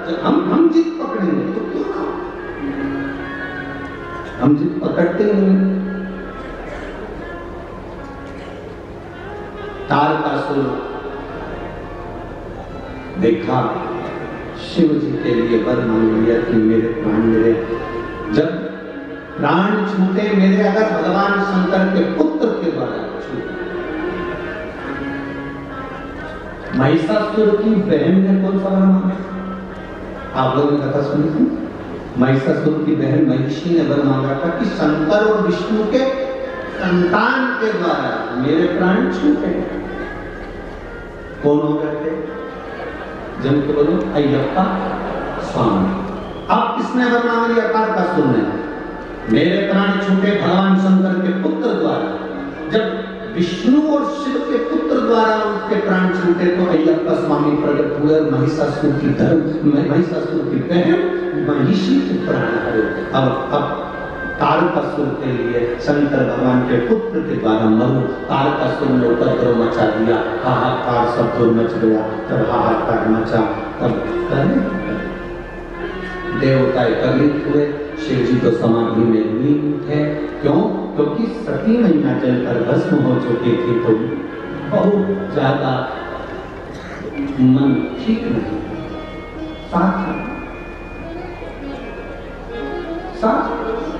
जब हम जिद पकड़ेंगे तो क्यों खाओ? हम जिद पकड़ते नहीं। तारकासुर देखा, शिव जी के लिए वर मांग लिया कि मेरे प्राण मेरे, जब प्राण छूटे मेरे, अगर भगवान शंकर के पुत्र के द्वारा छूटे। महिषासुर की बहन ने कौन सा वर मांगा? आप लोगों ने कथा सुनी थी? महिषासुर की बहन महिषी ने वर मांगा था कि शंकर और विष्णु के संतान के द्वारा मेरे प्राण छूटे। कौन हो गए थे? जन के बोलो अय्यप्पा स्वामी। अब किसने वर मांग लिया? तारकासुर ने, मेरे प्राण छूटे भगवान शंकर के पुत्र द्वारा। जब विष्णु और शिव के पुत्र द्वारा उसके प्राण छूटे तो अय्यप्पा स्वामी प्रकट हुए, महिषासुर की बहन महिषी के प्राण हरे। अब तारकासुर के लिए शंकर भगवान के पुत्र के द्वारा मरु, तारकासुर ने उपद्रव मचा दिया, हाहाकार सब दूर मच गया। तब हाहाकार मचा, तब देवता एकत्रित हुए। शिव जी तो समाधि में लीन थे। क्यों? क्योंकि सती मैया जलकर भस्म हो चुकी थी, तो बहुत ज्यादा मन ठीक नहीं। साथ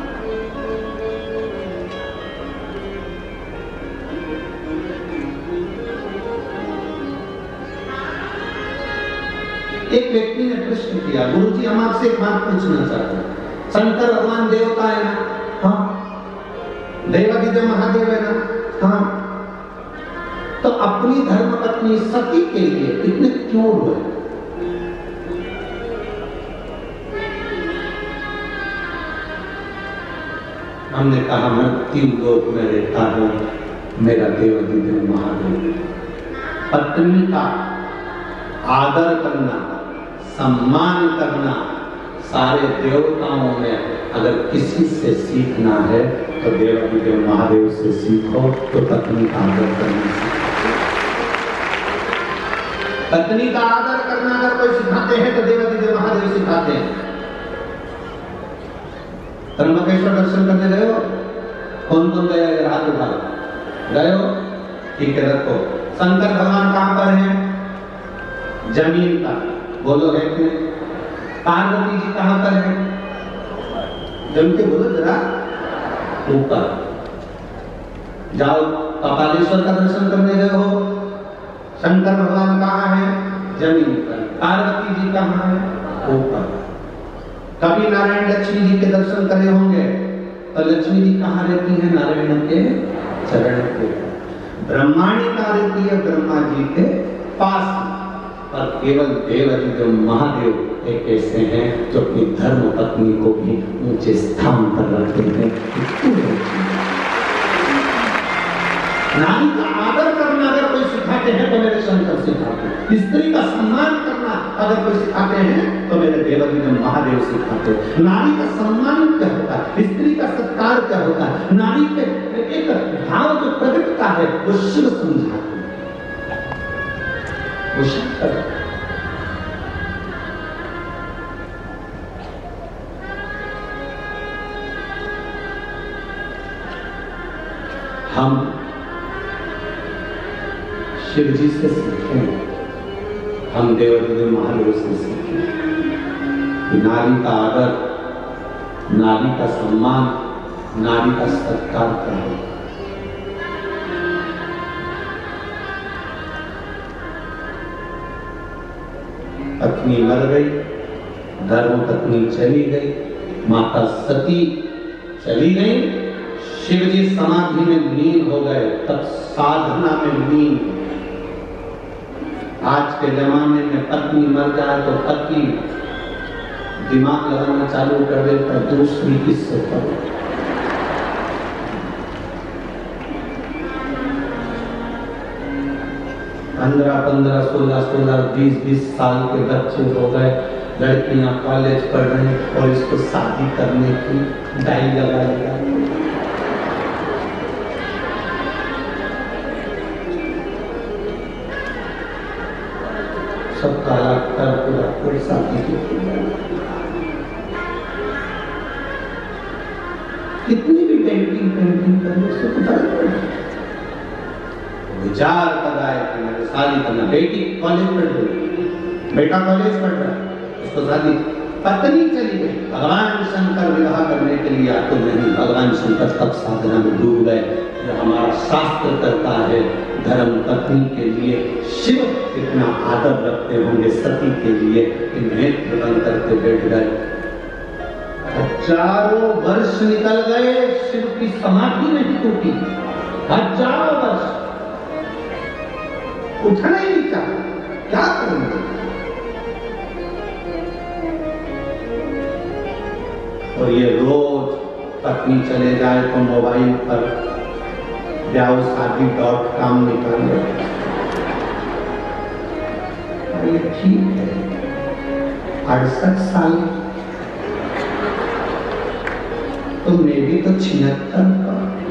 एक व्यक्ति ने प्रश्न किया, गुरुजी हम आपसे एक बात पूछना चाहते हैं। शंकर भगवान देवता है ना? हाँ। देवादिदेव महादेव है ना? हाँ। तो अपनी धर्मपत्नी सती के लिए इतने क्यों हुए? हमने कहा मैं तीन लोक में रहता हूं, मेरा देवादिदेव महादेव। पत्नी का आदर करना, सम्मान करना सारे देवताओं में अगर किसी से सीखना है तो देवादिदेव महादेव से सीखो, तो पत्नी का आदर करना सीखो। पत्नी का आदर करना अगर कोई सिखाते हैं तो देवादिदेव महादेव सिखाते हैं। त्र्यंबकेश्वर दर्शन करने गए हो? कौन कौन गया है? हाथ उठा गए हो? ठीक है, रखो। शंकर भगवान कहां पर हैं? जमीन पर, बोलो है कि? पार्वती जी कहां पर है? जम के बोलो जरा, ऊपर। जाओ कपालेश्वर का दर्शन करने गए हो, शंकर भगवान कहां है? जमीन पर। पार्वती जी कहां है? ऊपर। कभी नारायण लक्ष्मी जी के दर्शन करे होंगे तो लक्ष्मी जी कहां रहती हैं? नारायण के चरण के। ब्रह्माणी कहां रहती है? ब्रह्मा जी के पास। पर केवल देवादिदेव महादेव एक ऐसे हैं जो अपनी धर्म पत्नी को भी ऊंचे स्थान पर रखते हैं। नारी का आदर करना अगर कोई सिखाते हैं तो मेरे शंकर सिखाते हैं। स्त्री का सम्मान करना अगर कोई सिखाते हैं तो मेरे देवादिदेव महादेव सिखाते हैं। नारी का सम्मान क्या होता है? स्त्री का सत्कार क्या होता है? नारी के एक भाव जो प्रकटता है वो शिव समझाते हैं। हम शिव जी से सीखें, हम देवादिदेव महादेव से सीखें कि नारी का आदर, नारी का सम्मान, नारी का सत्कार करें। पत्नी मर गई, धर्म पत्नी चली गई, माता सती चली गई, शिव जी समाधि में लीन हो गए, तब साधना में लीन। आज के जमाने में पत्नी मर जाए तो पति दिमाग लगाना चालू कर दे तो दूसरी किससे करो। पंद्रह 16 20 साल के बच्चे हो गए, लड़कियां कॉलेज पढ़ रही और इसको शादी करने की डाई लगा लिया। सब काला कर पूरा और साथी की कितनी भी पेंटिंग कर लो उसको पता नहीं विचार कर रहा है कि मेरे शादी करना, बेटी कॉलेज पढ़ रही, बेटा कॉलेज पढ़ रहा है, उसको शादी, पत्नी चली गई, भगवान शंकर विवाह करने के लिए तो नहीं, भगवान शंकर तब साधना में डूब गए। हमारा शास्त्र करता है धर्म पत्नी के लिए शिव कितना आदर रखते होंगे सती के लिए कि नेत्र बंद करके बैठ गए। हजारों वर्ष निकल गए, शिव की समाधि नहीं टूटी, हजारों वर्ष उठना ही नहीं चाहा, क्या करेंगे? और ये रोज पत्नी चले जाए तो मोबाइल पर ब्याहशादी.com निकाले, ये ठीक है, 68 साल तो मैं भी तो 76 का,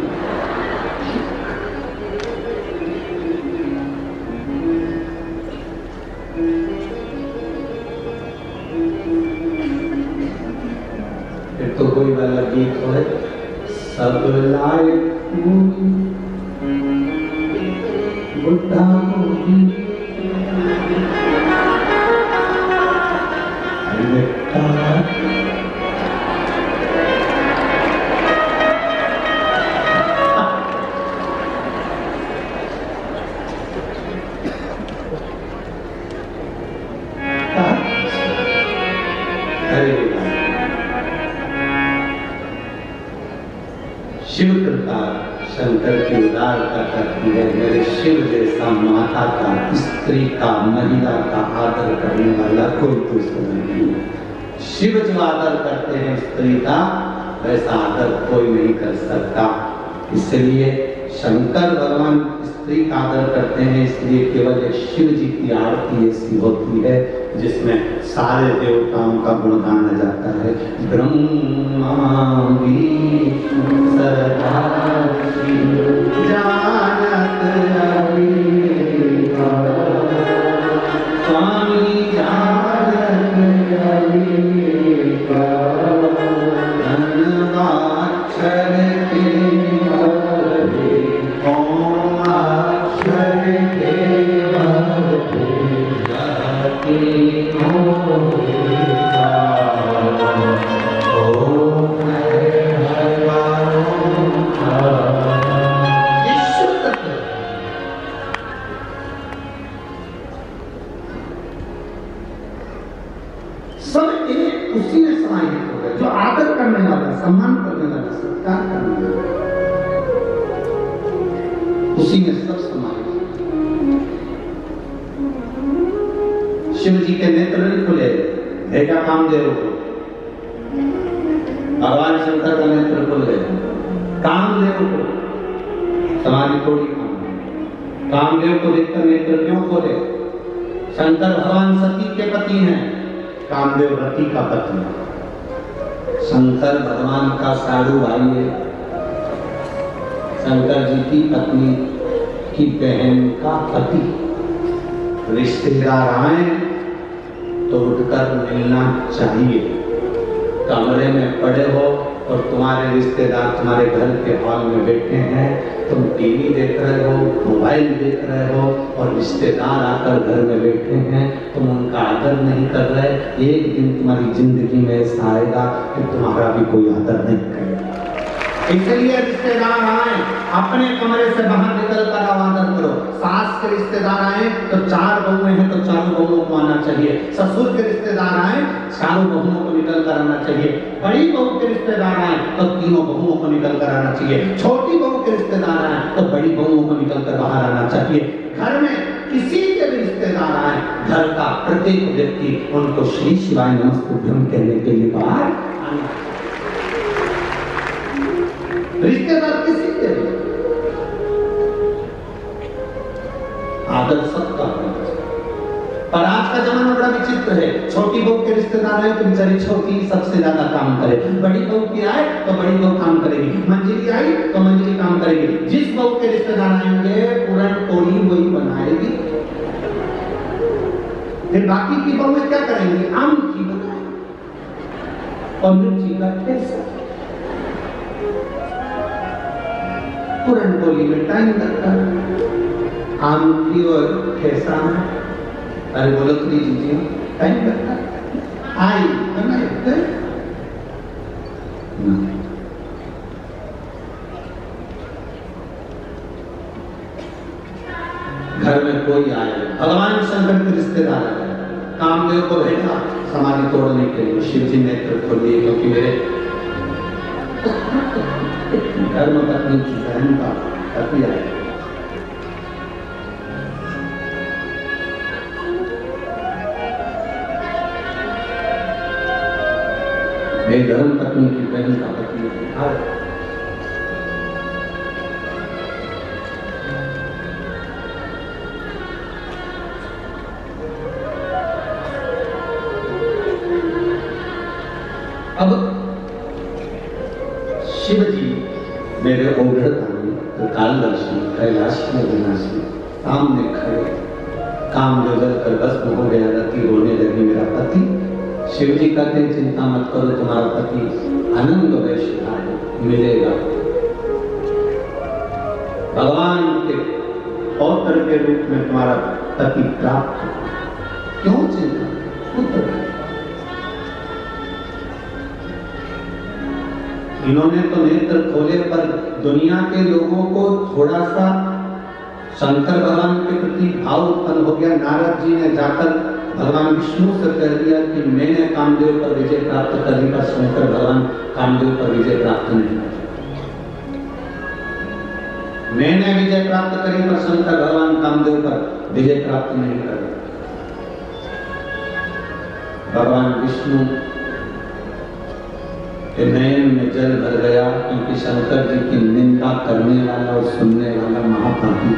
फिर तो कोई वाला गीत हो सब लाए बुढ़ा शिव कृपा शंकर की उदारता करती है। मेरे शिव जैसा माता का, स्त्री का, महिला का आदर करने वाला कोई दूसरा नहीं है। शिव जो आदर करते हैं स्त्री का, वैसा आदर कोई नहीं कर सकता। इसलिए शंकर भगवान स्त्री का आदर करते हैं, इसलिए केवल एक शिव जी की आरती ऐसी होती है जिसमें सारे देवताओं का गुण गाना जाता है। ब्रह्मा विष्णु सदा शिव जानत अविका, स्वामी जानत अविका, धन्वाक्षर के मध्य, ओम अक्षर के मध्य, सब एक उसी में समाहित हो गए। जो आदर करने वाला, सम्मान करने वाला, सत्कार करने वाला, उसी में सब समाहित। शिव जी के नेत्र नहीं खुले, भेजा कामदेव को, भगवान शंकर का नेत्र खुल गए, कामदेव को समाधि तोड़ी। कामदेव को देखकर नेत्र क्यों खोले? शंकर भगवान सती के पति हैं, कामदेव रति का पति है। शंकर भगवान का साधु भाई है, शंकर जी की पत्नी की बहन का पति। रिश्तेदार आए तो उठकर मिलना चाहिए। कमरे में पड़े हो और तुम्हारे रिश्तेदार तुम्हारे घर के हॉल में बैठे हैं, तुम टीवी देख रहे हो, मोबाइल देख रहे हो और रिश्तेदार आकर घर में बैठे हैं, तुम उनका आदर नहीं कर रहे। एक दिन तुम्हारी जिंदगी में ऐसा आएगा कि तुम्हारा भी कोई आदर नहीं करेगा। इसलिए रिश्तेदार आए, अपने कमरे से बाहर निकल कर आदर करो। सास के रिश्तेदार आए तो 4 बहुएं हैं तो चारों बहुओं को आना चाहिए। ससुर के रिश्तेदार आए, चारों बहुओं को निकल कर आना चाहिए। बड़ी बहू के रिश्तेदार आए तो तीनों बहुओं को निकल कर आना चाहिए। छोटी बहू के रिश्तेदार आए तो बड़ी बहुओं को निकल कर बाहर आना चाहिए। घर में किसी के भी रिश्तेदार आए, घर का प्रत्येक व्यक्ति उनको श्री शिवाय नमस्तुभ्यं कहने के लिए बाहर आना। रिश्तेदार किसी के भी आदर सबका। पर आज का जमाना बड़ा विचित्र है। छोटी बहू के रिश्तेदार आए तो बेचारी छोटी सबसे ज्यादा काम करे, बड़ी बहू की आए तो बड़ी बहू काम करेगी, मंजिली आई तो मंजिली काम करेगी। जिस बहू के रिश्तेदार आएंगे पूरन पोली वही बनाएगी। फिर लेकिन बाकी की बहुएं क्या करेंगी? आमची बनाएंगे और मिर्ची का ठेसा। पूरन बोली में टाइम लगता है, आमची और ठेसा में अरे बोलो तो दीजिए टाइम लगता है। आई बनाए घर में कोई आए, भगवान शंकर के रिश्तेदार आए, कामदेव को भेजा समाधि तोड़ने के लिए। शिव जी नेत्र खोलिए, क्योंकि मेरे धर्म पत्नी की बहन का पति आए। मेरी धर्म पत्नी की बहन का पति आए। अब शिव जी मेरे ओघड़ कालदर्शी कैलाशी अविनाशी सामने खड़े, कामदेव जलकर भस्म हो गया, रति रोने लगी मेरा पति। शिव जी कहते हैं चिंता मत करो, तुम्हारा पति अनंत वैश्य मिलेगा। भगवान के पौत्र के रूप में तुम्हारा पति प्राप्त। क्यों चिंता? पुत्र। इन्होंने तो नेत्र खोले, पर दुनिया के लोगों को थोड़ा सा शंकर भगवान के प्रति भाव उत्पन्न हो गया। नारद जी ने जाकर भगवान विष्णु से कह दिया कि मैंने कामदेव पर विजय प्राप्त कर ली, पर शंकर भगवान कामदेव पर विजय प्राप्त नहीं कर। मैंने विजय प्राप्त करी, पर शंकर भगवान कामदेव पर विजय प्राप्त नहीं कर। भगवान विष्णु नयन में जल भर गया, क्योंकि शंकर जी की निंदा करने वाला और सुनने वाला महापापी।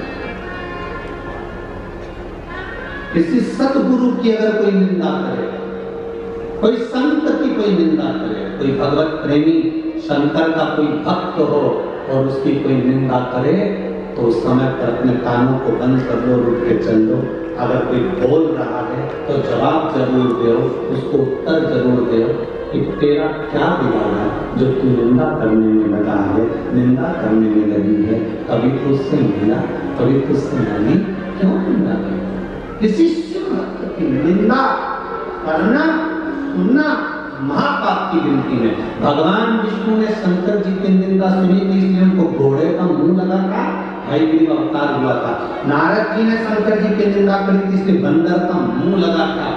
किसी सतगुरु की अगर कोई निंदा करे, कोई संत की कोई निंदा करे, कोई भगवत प्रेमी शंकर का कोई भक्त हो और उसकी कोई निंदा करे, तो उस समय पर अपने कानों को बंद कर लो, रुक के चल लो। अगर कोई बोल रहा है तो जवाब जरूर दो, उसको उत्तर जरूर दो कि तेरा क्या बिगाड़ा जो तू निंदा करने में लगा है, निंदा करने में लगी है। कभी तो उससे मिला, कभी तो उससे मिली, क्यों निंदा करना? किसी शिव भक्त की निंदा करना, सुनना महापाप की गिनती में। भगवान विष्णु ने शंकर जी की निंदा सुनी थी, इसलिए उनको घोड़े का मुंह लगा था, हयग्रीव अवतार हुआ था। नारद जी ने शंकर जी की निंदा करी थी, इसलिए बंदर का मुंह लगा था।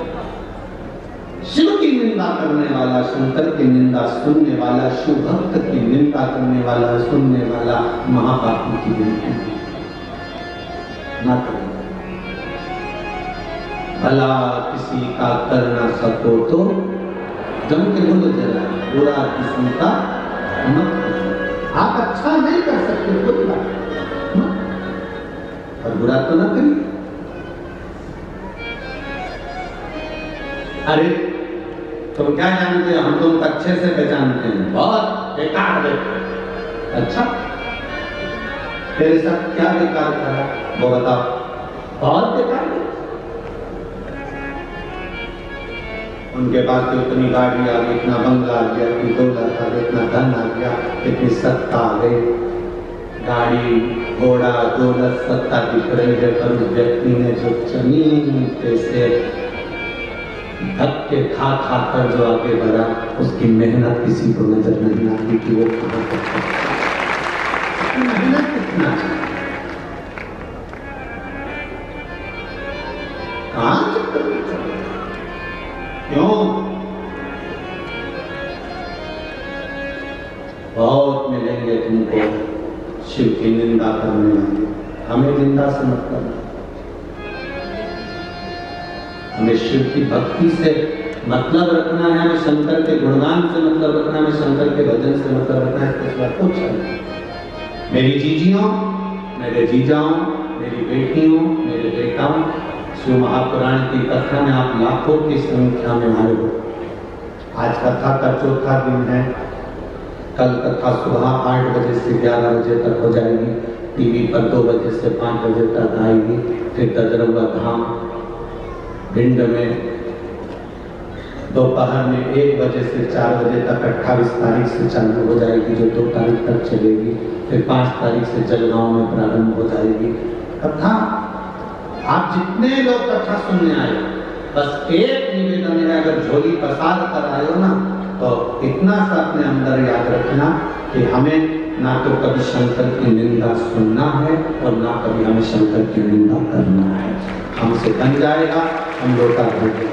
शिव की निंदा करने वाला, शंकर की निंदा सुनने वाला, शिव भक्त की निंदा करने वाला, सुनने वाला महापापी की गिनती ना करें। भला किसी का कर न सको तो जम के बोलो जरा, बुरा किसी का मत करो। आप अच्छा नहीं कर सकते कोई बात, और बुरा तो ना करिए। अरे तुम क्या जानते हो? हम तुम अच्छे से पहचानते हैं, बहुत बेकार है। अच्छा, तेरे साथ क्या बेकार करा वो बताओ। बहुत बेकार है। उनके पास तो इतनी गाड़ी आ गई, इतना बंगला आ गया, इतनी दौलत आ गई, इतना धन आ गया, इतनी सत्ता आ गई। गाड़ी घोड़ा दौलत सत्ता दिख रही है, पर उस व्यक्ति ने जो जमीन पे से धक्के खा खा कर जो आगे बढ़ा, उसकी मेहनत किसी को नजर नहीं आती कि वो कहां तक मेहनत कितना क्यों? बहुत मिलेंगे तुमको शिव की निंदा करने वाले। हमें निंदा से मतलब, हमें शिव की भक्ति से मतलब रखना है, हमें शंकर के गुणगान से मतलब रखना है, हमें शंकर के भजन से मतलब रखना है। इसके सिवा कुछ नहीं। मेरी जीजियों, मेरे जीजाओं, मेरी बेटियों, मेरे बेटाओं, शिव महापुराण की कथा में आप लाखों की संख्या में आए हो। आज कथा का चौथा दिन है। कल कथा सुबह 8 बजे से 11 बजे तक हो जाएगी। टीवी पर 2 बजे से 5 बजे तक आएगी। फिर ददरवा धाम भिंड में दोपहर में 1 बजे से 4 बजे तक 28 तारीख से चालू हो जाएगी, जो 2 तारीख तक चलेगी। फिर 5 तारीख से जलगांव में प्रारंभ हो जाएगी कथा। आप जितने लोग कथा सुनने आए, बस एक निवेदन है, अगर झोली पसार कर आए हो ना, तो इतना सा अपने अंदर याद रखना कि हमें ना तो कभी शंकर की निंदा सुनना है और ना कभी हमें शंकर की निंदा करना है। हमसे बन जाएगा, हम लोटा भर देंगे।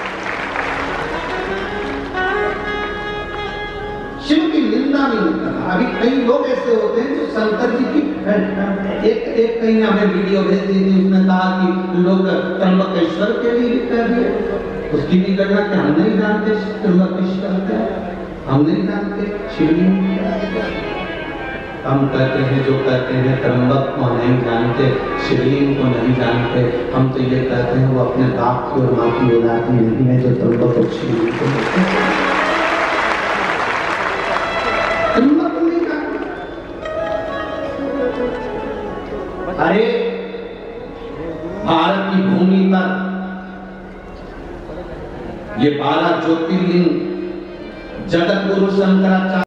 शिव की निंदा नहीं करना। अभी कई लोग ऐसे होते हैं जो शंकर जी की एक कहीं हमें वीडियो भेज दी थी, उसने कहा कि लोग त्र्यंबकेश्वर के लिए कह दिए। उसकी भी गणना कि हम नहीं जानते त्र्यंबकेश्वर क्या, हम नहीं जानते शिवलिंग। हम कहते हैं, जो कहते हैं त्र्यंबक को नहीं जानते, शिवलिंग को नहीं जानते, हम तो ये कहते हैं वो अपने बाप की और माँ की औलाद नहीं है जो त्र्यंबक और शिवलिंग को नहीं जानते। अरे भारत की भूमि पर ये 12 ज्योतिर्लिंग जगत गुरु शंकराचार्य